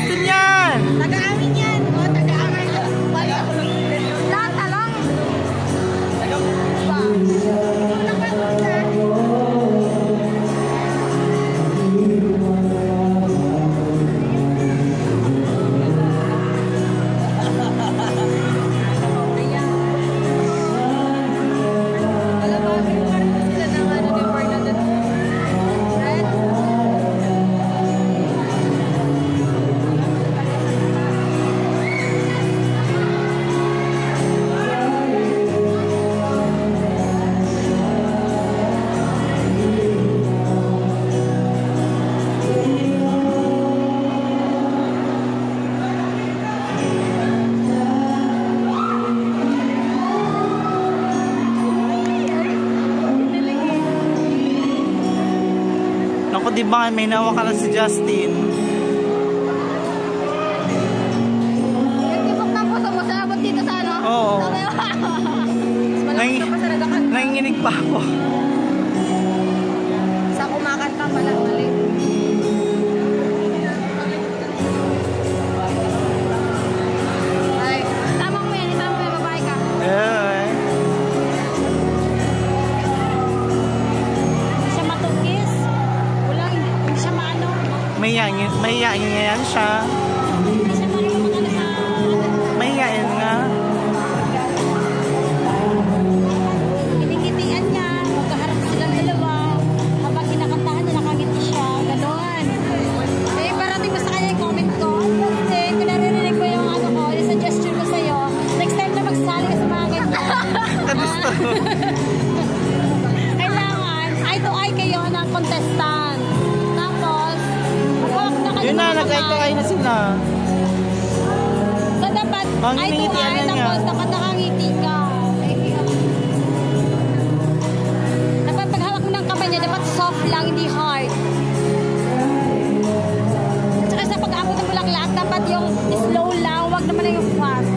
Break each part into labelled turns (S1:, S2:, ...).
S1: Justin yan!
S2: Taga-amin yan! O, taga-amin. Lahat talong.
S1: Ako di ba may nawa ka lang si Justin?
S2: Yung na puso mo sa abot dito sa ano?
S1: Oo. Nanginginig pa ako.
S2: Sa kumakanta pala mali. Ay, tamang mo yan, babae ka.
S1: Eh.
S2: Siya matugis. Walang, hindi siya maano.
S1: Mahihain yan siya.
S2: Hindi siya maano sa...
S1: Mahihain nga.
S2: Kinikitian niya, magkaharap silang dalawa. Habang kinakantahan niya, nakangiti siya. Ganon. Eh, parating mo sa kanya yung comment ko. Kasi, kung naririnig mo yung ano ko, yung suggestion ko sa'yo, next time na magsali ka sa mga ganyan.
S1: Kagusto.
S2: Kailangan, eye to eye kayo ng contestant. Tapos, magkawak na kayo.
S1: Yun na, nag-eye to eye na sila.
S2: So, dapat, eye to eye, tapos dapat nakangiti ka. Dapat paghawak mo ng kamay niya, dapat soft lang, hindi hard. At saka sa pag-abot ng bulaklak, dapat yung slow lang, wag naman na yung fast.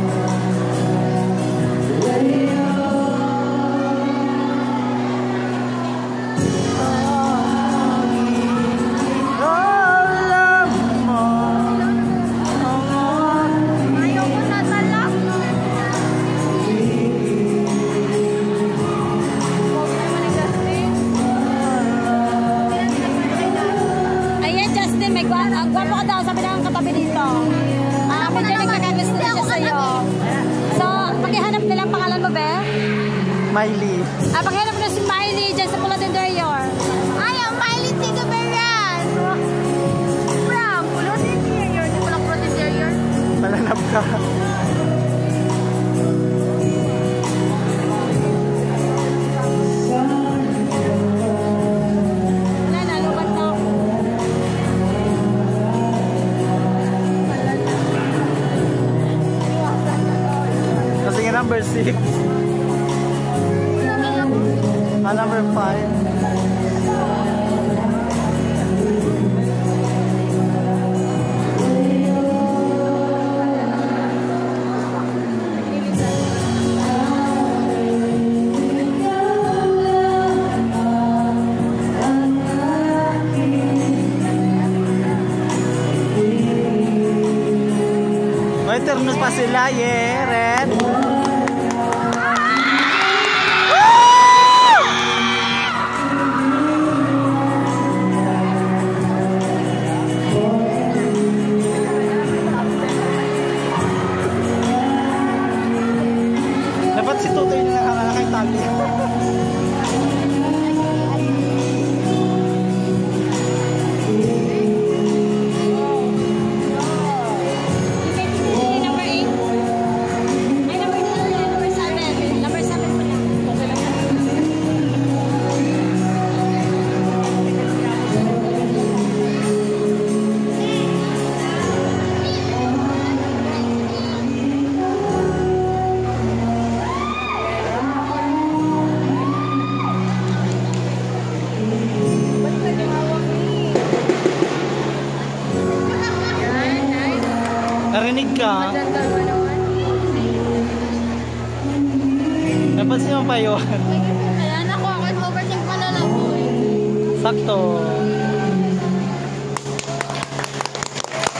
S2: Ayaw ko na talak. Ayan, Justin, may gwapo ka daw. Sabi na ang katabi dito. Medyo nagkakagusto na siya sa'yo. So, paghihanap nilang pangalan mo, be?
S1: Miley.
S2: Paghihanap mo na si Miley dyan sa Pulat Interior. Ay, ang Miley Tigaberian! From Pulat Interior. Di palang Pulat Interior?
S1: Malanap ka.
S2: Wala na, lubat na ako.
S1: Kasi nga number 6. Number 5. May turnos pa sila, yeah, Red. Dapat si Tutoy na nakakitali.
S2: Number 8. Ay, number 7. Number 7 pa lang.
S1: Narinig ka? Napansin mo pa yun?
S2: Ayan ako, overthink pala lang po.
S1: Sakto.